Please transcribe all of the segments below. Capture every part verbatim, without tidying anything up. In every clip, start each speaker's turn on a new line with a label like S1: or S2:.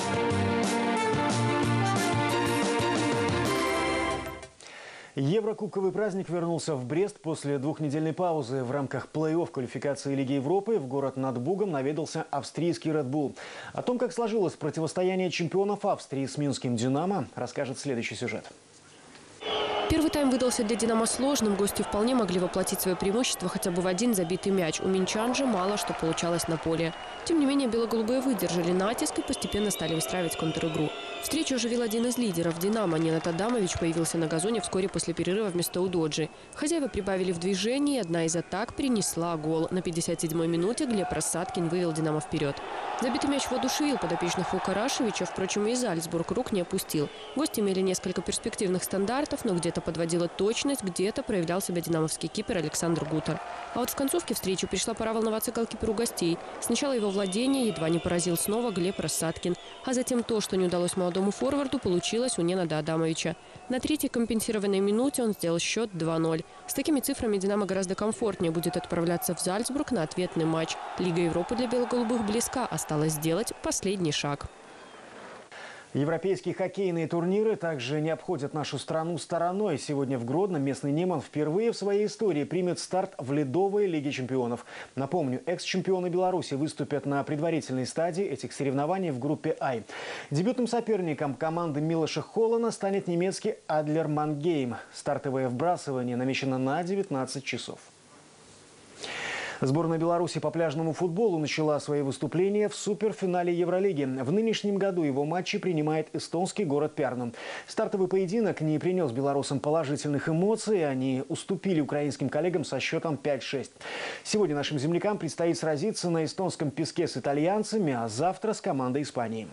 S1: Еврокубковый праздник вернулся в Брест после двухнедельной паузы. В рамках плей-офф квалификации Лиги Европы в город над Бугом наведался австрийский Red Bull. О том, как сложилось противостояние чемпионов Австрии с минским «Динамо», расскажет следующий сюжет.
S2: Первый тайм выдался для «Динамо» сложным. Гости вполне могли воплотить свое преимущество хотя бы в один забитый мяч. У минчан же мало что получалось на поле. Тем не менее, бело-голубые выдержали натиск и постепенно стали выстраивать контр-игру. Встречу оживил один из лидеров «Динамо». Ненат Адамович появился на газоне вскоре после перерыва вместо Удоджи. Хозяева прибавили в движении, и одна из атак принесла гол. На пятьдесят седьмой минуте Глеб Рассадкин вывел «Динамо» вперед. Забитый мяч воодушевил подопечных Фукарашевича, впрочем, и Зальцбург рук не опустил. Гости имели несколько перспективных стандартов, но где-то подводила точность, где-то проявлял себя динамовский кипер Александр Гутер. А вот в концовке встречи пришла пора волноваться голкиперу гостей. Сначала его владение едва не поразил снова Глеб Рассадкин. А затем то, что не удалось молодому форварду, получилось у Ненада Адамовича. На третьей компенсированной минуте он сделал счет два ноль. С такими цифрами «Динамо» гораздо комфортнее будет отправляться в Зальцбург на ответный матч. Лига Европы для бело-голубых близка. Осталось сделать последний шаг.
S1: Европейские хоккейные турниры также не обходят нашу страну стороной. Сегодня в Гродно местный Неман впервые в своей истории примет старт в ледовой Лиге чемпионов. Напомню, экс-чемпионы Беларуси выступят на предварительной стадии этих соревнований в группе «А». Дебютным соперником команды Милоша Холлана станет немецкий Адлер Мангейм. Стартовое вбрасывание намечено на девятнадцать часов. Сборная Беларуси по пляжному футболу начала свои выступления в суперфинале Евролиги. В нынешнем году его матчи принимает эстонский город Пярну. Стартовый поединок не принес белорусам положительных эмоций. Они уступили украинским коллегам со счетом пять шесть. Сегодня нашим землякам предстоит сразиться на эстонском песке с итальянцами, а завтра с командой Испании.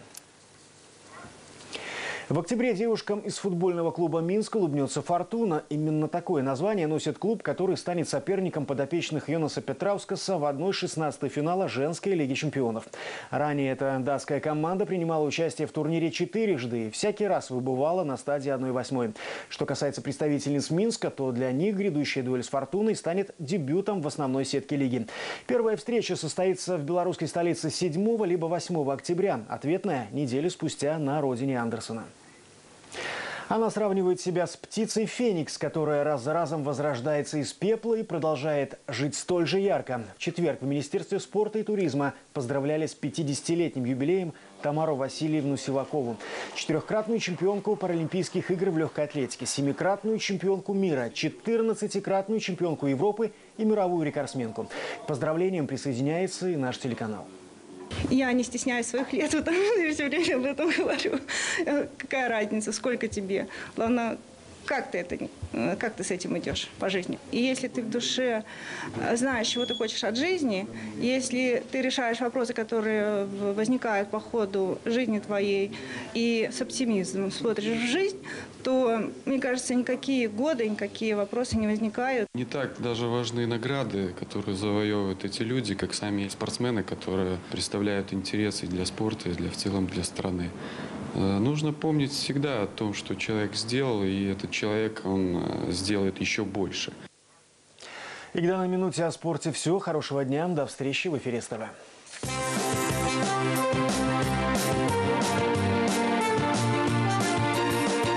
S1: В октябре девушкам из футбольного клуба «Минск» улыбнется «Фортуна». Именно такое название носит клуб, который станет соперником подопечных Йонаса Петраускаса в одной шестнадцатой финала женской Лиги чемпионов. Ранее эта датская команда принимала участие в турнире четырежды и всякий раз выбывала на стадии одной восьмой. Что касается представительниц Минска, то для них грядущая дуэль с «Фортуной» станет дебютом в основной сетке лиги. Первая встреча состоится в белорусской столице седьмого либо восьмого октября. Ответная неделю спустя на родине Андерсона. Она сравнивает себя с птицей Феникс, которая раз за разом возрождается из пепла и продолжает жить столь же ярко. В четверг в Министерстве спорта и туризма поздравляли с пятидесятилетним юбилеем Тамару Васильевну Сивакову, четырехкратную чемпионку Паралимпийских игр в легкой атлетике, семикратную чемпионку мира, четырнадцатикратную чемпионку Европы и мировую рекордсменку. К поздравлениям присоединяется и наш телеканал.
S3: Я не стесняюсь своих лет, потому что я все время об этом говорю. Какая разница, сколько тебе? Главное, как ты, это, как ты с этим идешь по жизни. И если ты в душе знаешь, чего ты хочешь от жизни, если ты решаешь вопросы, которые возникают по ходу жизни твоей, и с оптимизмом смотришь в жизнь, то, мне кажется, никакие годы, никакие вопросы не возникают.
S4: Не так даже важны награды, которые завоевывают эти люди, как сами спортсмены, которые представляют интересы для спорта и для, в целом для страны. Нужно помнить всегда о том, что человек сделал, и этот человек, он сделает еще больше.
S1: И к данной минуте о спорте все. Хорошего дня. До встречи в эфире СТВ.